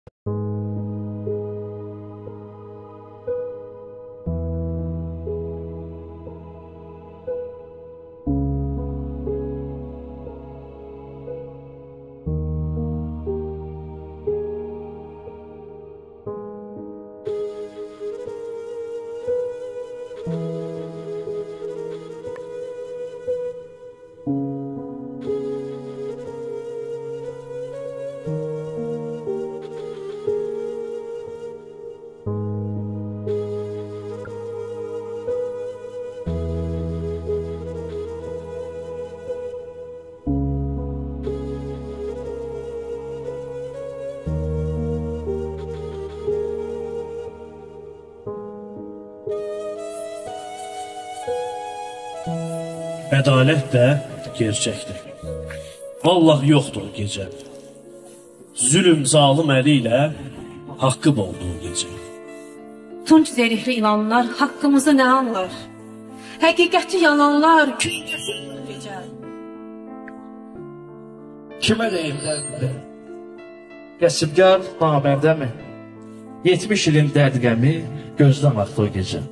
Ədalət də gerçəkdir. Vallah yoxdur o gecə. Zülüm zalım əli ilə haqqı bolduğu gecə. Tunç zerihli ilanlar haqqımızı nə anlar? Həqiqəti yalanlar küçəsi bu gecə. Kimə deyimlərdir? Qəsibgar namərdəmi? 70 ilin dərd-qəmi gözdən vaxtı o gecə.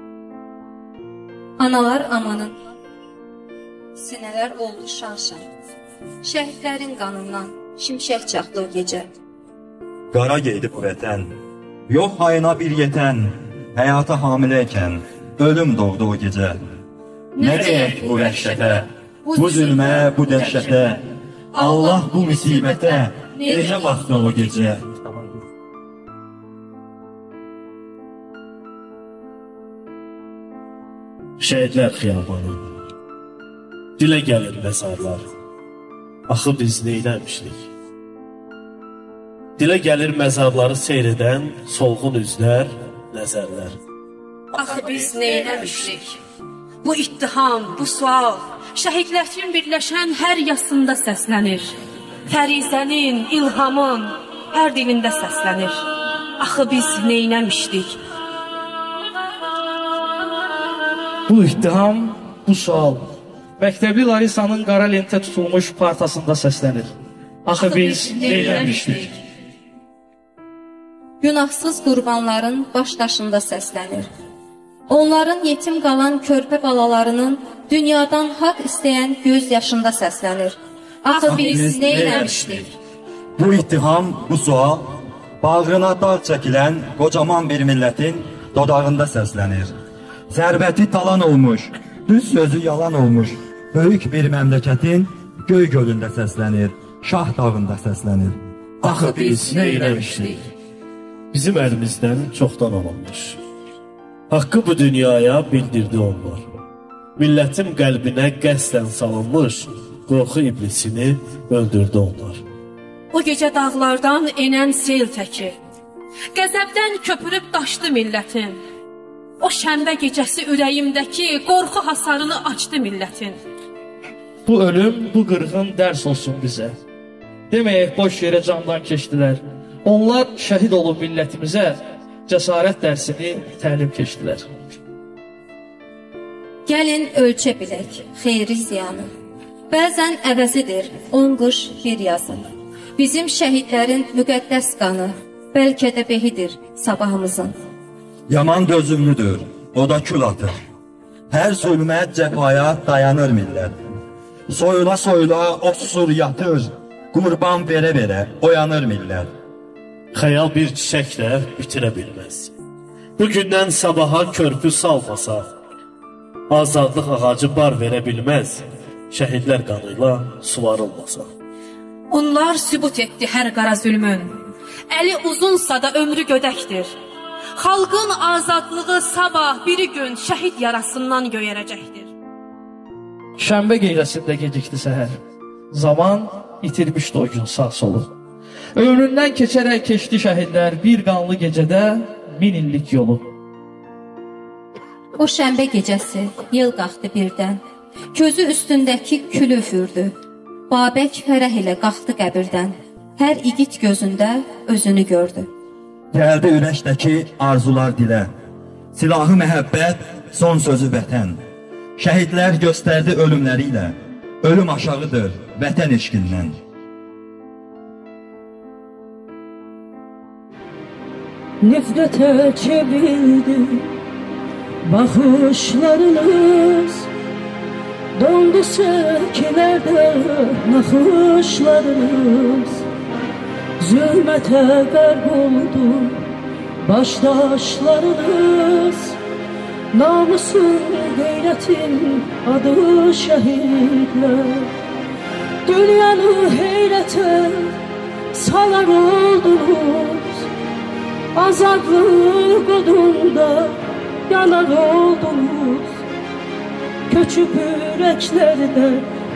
Analar amanın, sinələr oldu şan-şan. Şəhidlərin qanından şimşək çaxdı o gecə. Qara geydi bu vətən, yox hayına bir yetən, həyata hamiləykən ölüm doğdu o gecə. Nə deyək bu vəhşətə, bu zülmə, bu dəhşətə, Allah bu müsibətə necə baxdı o gecə. Şəhidlər xiyabanı, dilə gəlir məzarlar, axı biz neyləmişdik? Dilə gəlir məzarları seyr edən solğun üzlər, nəzərlər. Axı biz neyləmişdik? Bu ittiham, bu sual, şəhidlərin birləşən hər yasında səslənir. Fərizənin, ilhamın hər dilində səslənir. Axı biz neyləmişdik? Bu ittiham, bu sual, Məktəbli Larisanın qara lentə tutulmuş partasında səslənir. Axı biz neyləmişdik? Günahsız qurbanların baş daşında səslənir. Onların yetim qalan körpə balalarının dünyadan haqq istəyən göz yaşında səslənir. Axı biz neyləmişdik? Bu ittiham, bu sual, bağrına dağ çəkilən qocaman bir millətin dodağında səslənir. Zərbəti talan olmuş, düz sözü yalan olmuş, böyük bir məmləkətin göy gölündə səslənir, Şah dağında səslənir. Axı biz neyləmişdik? Bizim əlimizdən çoxdan alınmış. Haqqı bu dünyaya bildirdi onlar. Millətin qəlbinə qəsdən salınmış, qorxu iblisini öldürdü onlar. O gecə dağlardan enən sel təki, qəzəbdən köpürüb daşdı millətin. O şənbə gecəsi ürəyimdəki qorxu hasarını açdı millətin. Bu ölüm, bu qırğın dərs olsun bizə. Deməyək, boş yerə candan keçdilər. Onlar şəhid olub millətimizə cəsarət dərsini təlim keçdilər. Gəlin ölçə bilək xeyri ziyanı. Bəzən əvəzidir 10 qış bir yazın. Bizim şəhidlərin müqəddəs qanı bəlkə də behidir sabahımızın. Yaman dözümlüdür, o da kül atır. Hər zulmət cəfaya dayanır millət. Soyula soyula o susur yatır, qurban verə-verə oyanır millət. Xəyal bir çiçək də bitirə bilməz. Bugündən sabaha körpü salmasa, azadlıq ağacı bar verə bilməz, şəhidlər qanıyla suvarılmasa. Onlar sübut etdi hər qara zülmün. Əli uzunsa da ömrü gödəkdir. Xalqın azadlığı sabah biri gün şəhid yarasından göyərəcəkdir. Şənbə gecəsində gecikdi səhər. Zaman itirmişdi o gün sağ solu. Ömründən keçərək keçdi şəhidlər bir qanlı gecədə 1000 illik yolu. O şənbə gecəsi yel qalxdı birdən. Közü üstündəki külü üfürdü. Babək fərəh ilə qalxdı qəbirdən. Hər igid gözündə özünü gördü. Gəldi ürəkdəki arzular dilə. Silahı məhəbbət, son sözü vətən. Şəhidlər göstərdi ölümləri ilə. Ölüm aşağıdır vətən eşqindən. nefrete çevrildi bakışlarınız. Dondu sekilerde nakışlarınız. Zulmete gark oldu baştaşlarınız. Namusun gayretin adı şehitler. Dünyanı heyrete salar oldunuz. Azadlık odunda yanar oldunuz. Köçüp yüreklerde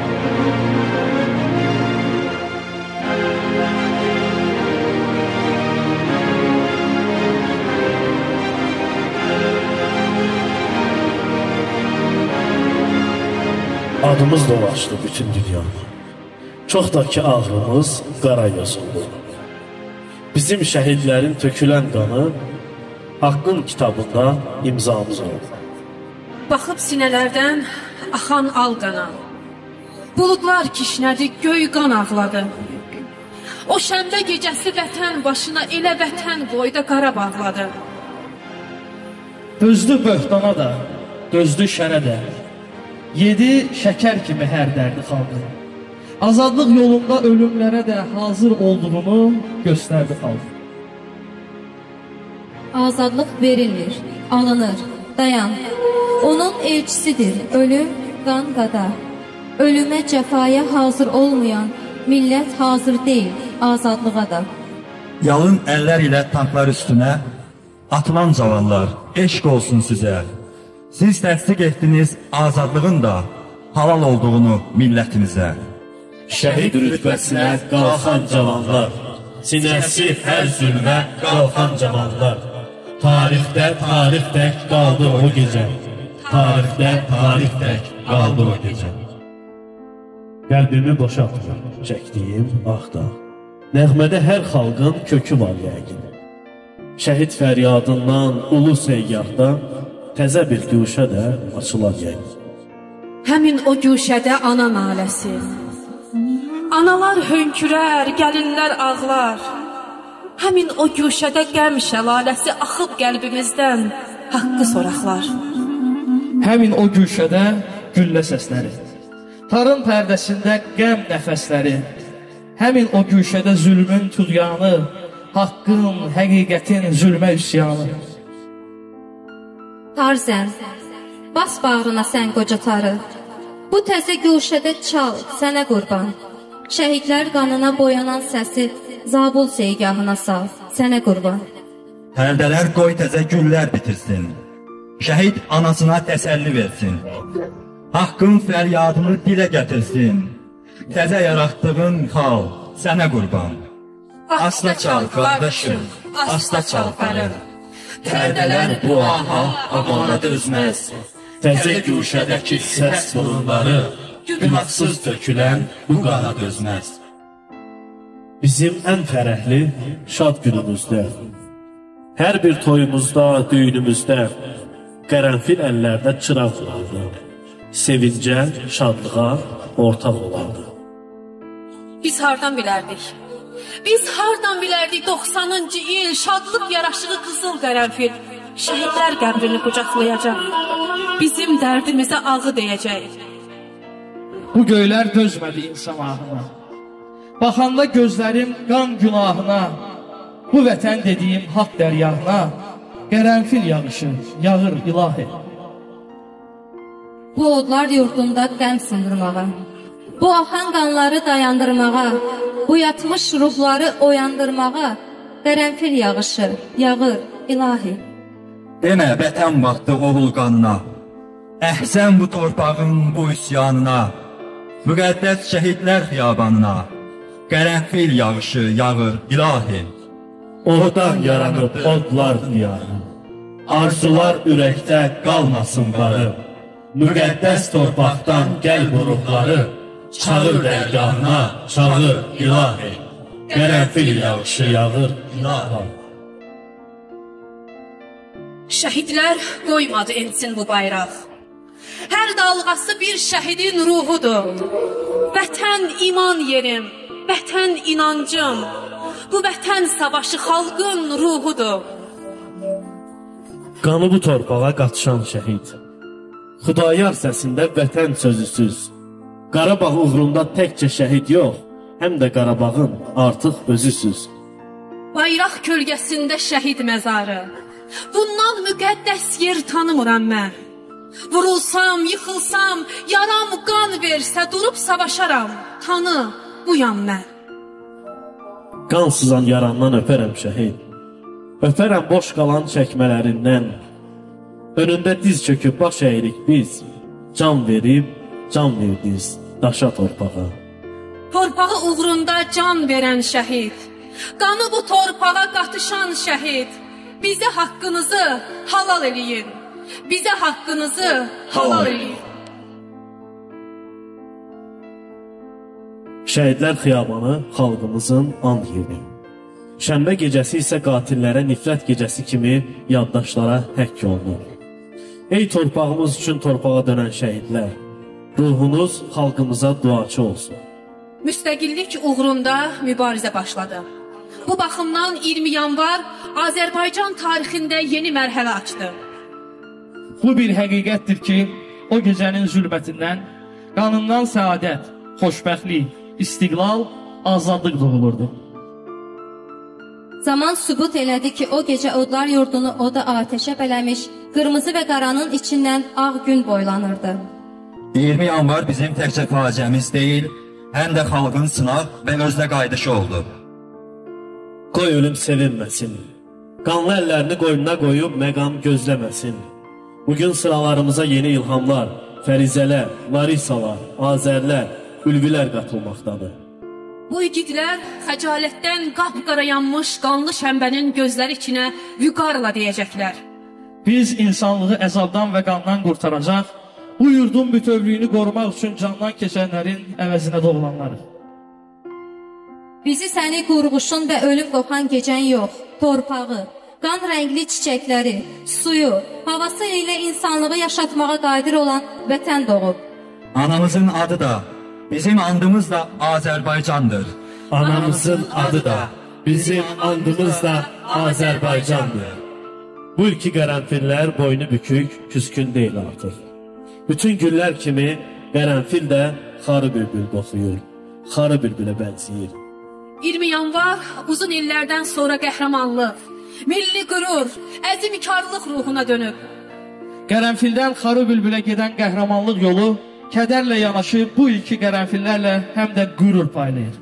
Adımız dolaşdı bütün dünyada. Çox da ki ağrımız qara yazıldı. Bizim şəhidlərin tökülən qanı Haqqın kitabında imzamız oldu. Baxıb sinələrdən axan al qana. Buludlar kişnədi, göy qan ağladı. O şənbə gecəsi vətən başına elə vətən boyda qara bağladı. Dözdü böhtana da, dözdü şərə də. Yedi şəkər kimi hər dərdi xalqı. Azadlıq yolunda ölümlərə də hazır olduğunu göstərdi xalq. Azadlıq verilmir, alınır, dayan. Onun elçisidir ölüm, qan qada. Ölümə, cəfaya hazır olmayan millət hazır deyil azadlığa da. Yalın əllər ilə tanklar üstünə atılan cavanlar, eşq olsun sizə. Siz təsdiq etdiniz azadlığın da halal olduğunu millətimizə. Şəhid rütbəsinə qalxan cavanlar, sinəsi hər zülmə qalxan cavanlar. Tarixdə tarix tək qaldı o gecə, tarixdə tarix tək qaldı o gecə. Qəlbimi boşaltmır çəkdiyim axda. Nəğmədə hər xalqın kökü var yəqin. Şəhid fəryadından ulu seyyahda təzə bir güşə də açılar yəqin. Həmin o güşədə ana naləsi. Analar hönkürər, gəlinlər ağlar. Həmin o güşədə qəm şəlaləsi axıb qəlbimizdən haqqı soraqlar. Həmin o güşədə güllə səsləri, tarın pərdəsində qəm nəfəsləri. Həmin o güşədə zülmün tuğyanı, haqqın, həqiqətin zülmə üsyanı. Tarzən, bas bağrına sən qoca tarı. Bu təzə güşədə çal, sənə qurban. Şəhidlər qanına boyanan səsi Zabul seygahına sal, sənə qurban. Pərdələr qoy təzə güllər bitirsin. Şəhid anasına təsəlli versin. Haqqın fəryadını dilə gətirsin. Təzə yaratdığın xal sənə qurban. Asta çal qardaşım, asta çal fərim. Pərdələr bu aha amana dözməz. Təzə güşədəki səs burunları günahsız tökülən bu qana dözməz. Bizim ən fərəhli, şad günümüzdə, hər bir toyumuzda, düyünümüzdə, qərənfil əllərdə çıraq olardı. Sevincə, şadlığa ortaq olardı. Biz hardan bilərdik? Biz hardan bilərdik 90-cı il şadlıq yaraşığı qızıl qərənfil şəhidlər qəbrini qucaqlayacaq. Bizim dərdimizə ağı deyəcək. Bu göylər dözmədi insan ahına. Baxanda gözlərim qan günahına, bu vətən dediyim haqq dəryahına, qərənfil yağışı yağır ilahi. Bu odlar yurdunda qəm sındırmağa, bu axan qanları dayandırmağa, bu yatmış ruhları oyandırmağa, qərənfil yağışı yağır ilahi. Demə vətən vaxtı oğul qanına, əhsən bu torpağın bu üsyanına, müqəddəs şəhidlər xiyabanına, qərənfil yağışı yağır ilahi. Oradan yaranıb odlar diyarı, arzular ürəkdə qalmasın barı. Müqəddəs torpaqdan gəl bu ruhları, çağır dərgahına, çağır ilahi. Qərənfil yağışı yağır ilahi. Şəhidlər qoymadı ensin bu bayraq. Hər dalğası bir şəhidin ruhudur. Vətən iman yerim, vətən inancım. Bu vətən savaşı xalqın ruhudur. Qanı bu torpağa qatışan şəhid. Xudayar səsində vətən sözüsüz. Qarabağ uğrunda təkcə şəhid yox, həm də Qarabağın artıq özüsüz. Bayraq kölgəsində şəhid məzarı. Bundan müqəddəs yer tanımıram mən. Vurulsam, yıxılsam, yaram qan versə durub savaşaram. Tanı, buyam mən. Qan sızan yarandan öpərəm şəhid. Öpərəm boş qalan çəkmələrindən. Önündə diz çöküb baş əyirik biz. Can verib, can verdiz daşa torpağa. Torpağı uğrunda can verən şəhid. Qanı bu torpağa qatışan şəhid. Bizə haqqınızı halal eləyin. Bizə haqqınızı halal eləyin. Şəhidlər xiyabanı xalqımızın and yeri. Şənbə gecəsi isə qatillərə nifrət gecəsi kimi yaddaşlara həkk olunur. Ey torpağımız üçün torpağa dönən şəhidlər, ruhunuz xalqımıza duaçı olsun. Müstəqillik uğrunda mübarizə başladı. Bu baxımdan 20 yanvar Azərbaycan tarixində yeni mərhələ açdı. Bu bir həqiqətdir ki, o gecənin zülmətindən, qanından səadət, xoşbəxtlik, istiqlal, azadlıq doğulurdu. Zaman sübut elədi ki, o gecə odlar yurdunu oda ateşə bələmiş, qırmızı və qaranın içindən ağ gün boylanırdı. 20 yanvar bizim təkcə faciəmiz deyil, həm də xalqın sınaq və özlə qayıdışı oldu. Qoy ölüm sevinməsin. Qanlı əllərini qoynuna qoyub məqam gözləməsin. Bugün sıralarımıza yeni ilhamlar, fərizələr, larisalar, azərlər, ülvilər qatılmaqdadır. Bu igidlər xəcalətdən qapqara yanmış qanlı şənbənin gözləri içinə vüqarla deyəcəklər. Biz insanlığı əzabdan və qandan qurtaracaq, bu yurdun bütövlüyünü qorumaq üçün candan keçənlərin əvəzinə doğulanlarıq. Bizi səni qurğuşun və ölüm qopan gecən yox, torpağı, qan rəngli çiçəkləri, suyu, havası ilə insanlığı yaşatmağa qadir olan vətən doğub. Anamızın adı da, bizim andımız da Azərbaycandır. Anamızın adı da, bizim andımız da Azərbaycandır. Bu ilki qərənfillər boynu bükük, küskün deyil artıq. Bütün güllər kimi qərənfil də xarı bülbül qoxuyur, xarı bülbülə bənziyir. 20 yanvar uzun illərdən sonra qəhrəmanlıq, milli qürur, əzimkarlıq ruhuna dönüb. Qərənfildən xarı bülbülə gedən qəhrəmanlıq yolu kədərlə yanaşı bu ilki qərənfillərlə həm də qürur paylayır.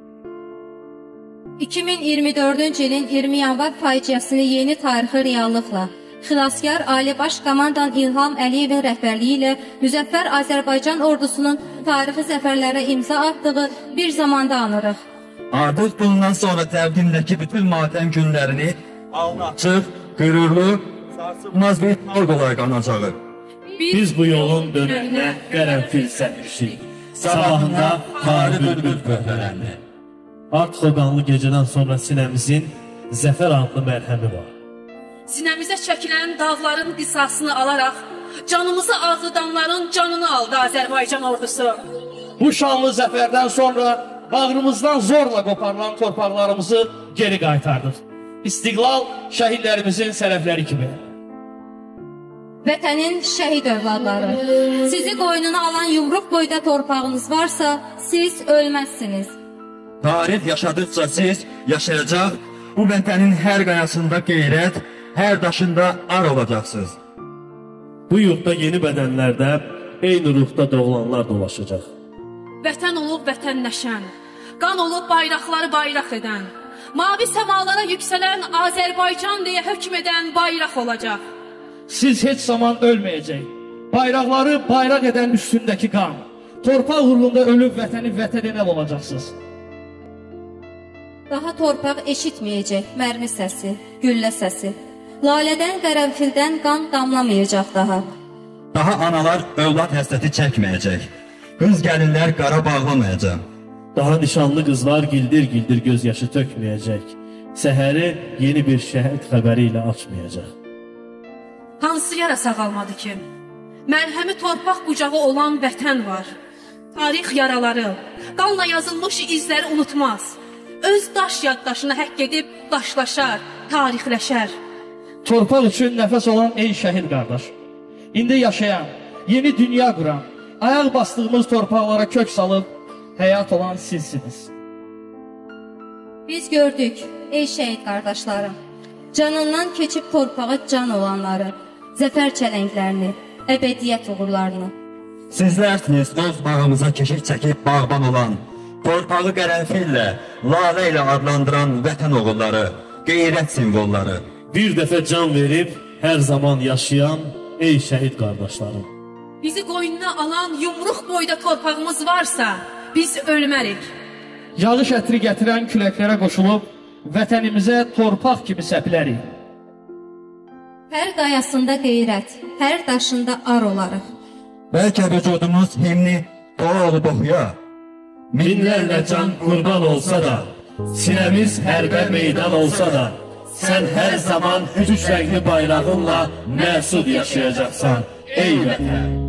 2024-cü ilin 20 yanvar faciəsini yeni tarixi reallıqla, xilaskar Ali Baş Komandan İlham Əliyevin rəhbərliyi ilə müzəffər Azərbaycan ordusunun tarixi zəfərlərə imza atdığı bir zamanda anırıq. Artıq bundan sonra təbdimdəki bütün matəm günlərini açıq, qürurlu, sarsılmaz bir xalq olaraq anacağıq. Biz bu yolun dönümünə qərənfil səpmişik. Sabahında xarı bülbül pöhrələndi. Artıq o qanlı gecədən sonra sinəmizin zəfər adlı mərhəmi var. Sinəmizə çəkilən dağların qisasını alaraq, canımızı ağrıdanların canını aldı Azərbaycan ordusu. Bu şanlı zəfərdən sonra bağrımızdan zorla qoparılan torpaqlarımızı geri qaytardıq. İstiqlal şəhidlərimizin sərəfləri kimi. Vətənin şəhid övladları, sizi qoynuna alan yumruq boyda torpağınız varsa, siz ölməzsiniz. Tarix yaşadıqca siz yaşayacaq, bu vətənin hər qayasında qeyrət, hər daşında ar olacaqsınız. Bu yurtda yeni bədənlərdə eyni ruhda doğulanlar dolaşacaq. Vətən olub vətənləşən, qan olub bayraqları bayraq edən, mavi səmalara yüksələn Azərbaycan deyə hökm edən bayraq olacaq. Siz heç zaman ölməyəcək. Bayraqları bayraq edən üstündəki qan, torpaq uğrunda ölüb vətəni vətənənəl olacaqsınız. Daha torpaq eşitməyəcək mərmi səsi, güllə səsi. Lalədən, qərənfildən qan damlamayacaq daha. Daha analar övlad həsrəti çəkməyəcək. Qız gəlinlər qara bağlamayacaq. Daha nişanlı qızlar gildir-gildir gözyaşı tökməyəcək. Səhəri yeni bir şəhid xəbəri ilə açmayacaq. Hansı yara sağalmadı ki? Mərhəmi torpaq bucağı olan vətən var. Tarix yaraları, qanla yazılmış izləri unutmaz. Öz daş yaddaşına həkk edib daşlaşar, tarixləşər. torpaq üçün nəfəs olan ey şəhid qardaş. İndi yaşayan, yeni dünya quran, ayaq bastığımız torpaqlara kök salıb həyat olan sizsiniz. Biz gördük, ey şəhid qardaşlarım, canından keçib torpağa can olanları, zəfər çələnglərini, əbədiyyət uğurlarını. Sizlərsiniz öz bağımıza keşik çəkib bağban olan, torpağı qərənfillə, lalə ilə adlandıran vətən oğulları, qeyrət simvolları. Bir dəfə can verib hər zaman yaşayan ey şəhid qardaşlarım. Bizi qoynuna alan yumruq boyda torpağımız varsa, biz ölmərik. Yağış ətri gətirən küləklərə qoşulub vətənimizə torpaq kimi səpilərik. Hər qayasında qeyrət, hər daşında ar olarıq. Bəlkə vücudumuz himni dua olub oxuya. Minlərlə can qurban olsa da, sinəmiz hərbə meydan olsa da, sən hər zaman üç rəngli bayrağınla məsud yaşayacaqsan ey vətən.